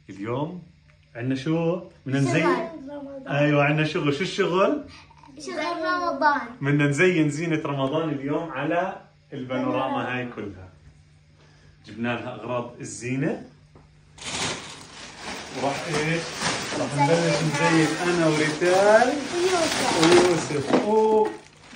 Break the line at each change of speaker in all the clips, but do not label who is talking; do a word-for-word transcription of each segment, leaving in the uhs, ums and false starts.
اليوم عندنا شو؟ بدنا نزين.
رمضان.
ايوه عندنا شغل، شو الشغل؟
شغل رمضان.
بدنا نزين زينة رمضان اليوم على البانوراما هاي كلها. جبنا لها اغراض الزينة وراح ايش؟ راح نبلش نزين انا وريتال ويوسف. اوه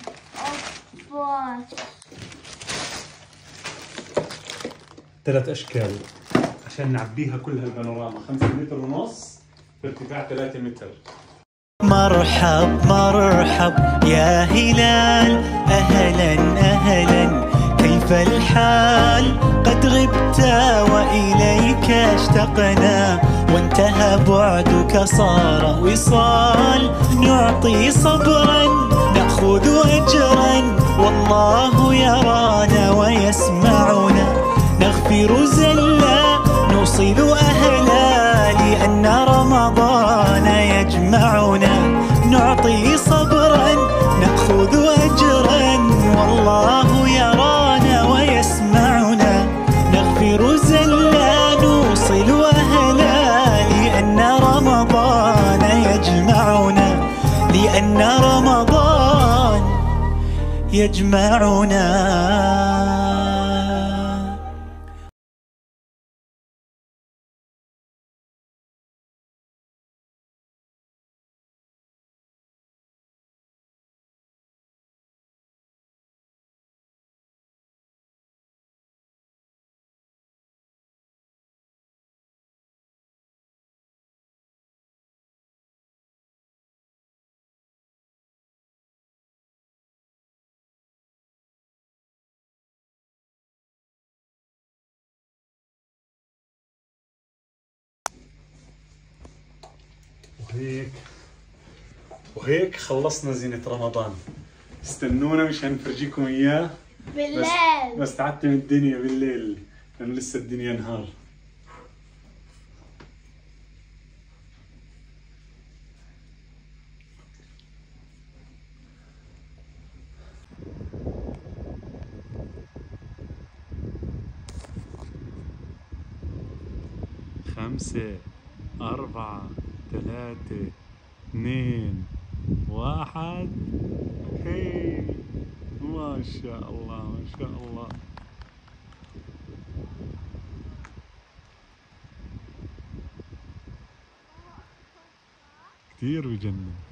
ثلاث اشكال عشان نعبيها كلها البانوراما. خمسة متر ونص بارتفاع ثلاثة متر.
مرحب مرحب يا هلال، أهلا أهلا كيف الحال؟ قد غبت وإليك اشتقنا، وانتهى بعدك صار وصال. نعطي صبرا نأخذ أجرا، والله يرانا ويسمعنا. نغفر زلا نوصل أهلا، لأن رمضان يجمعنا. نعطي صبرا نأخذ أجرا، والله يرانا ويسمعنا. نغفر زلا نوصل أهلا، لأن رمضان يجمعنا. لأن رمضان يجمعنا.
وهيك وهيك خلصنا زينة رمضان. استنونا مشان نفرجيكم اياه
بالليل.
بس, بس تعبت من الدنيا بالليل لانه لسه الدنيا نهار. خمسة أربعة ثلاثة اثنين واحد. هي ما شاء الله ما شاء الله. كثير بجنن.